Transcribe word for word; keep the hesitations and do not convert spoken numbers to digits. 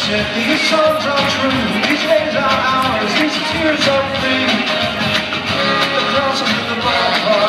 said these songs are true, these days are ours, these tears are free. The cross under the ballpark.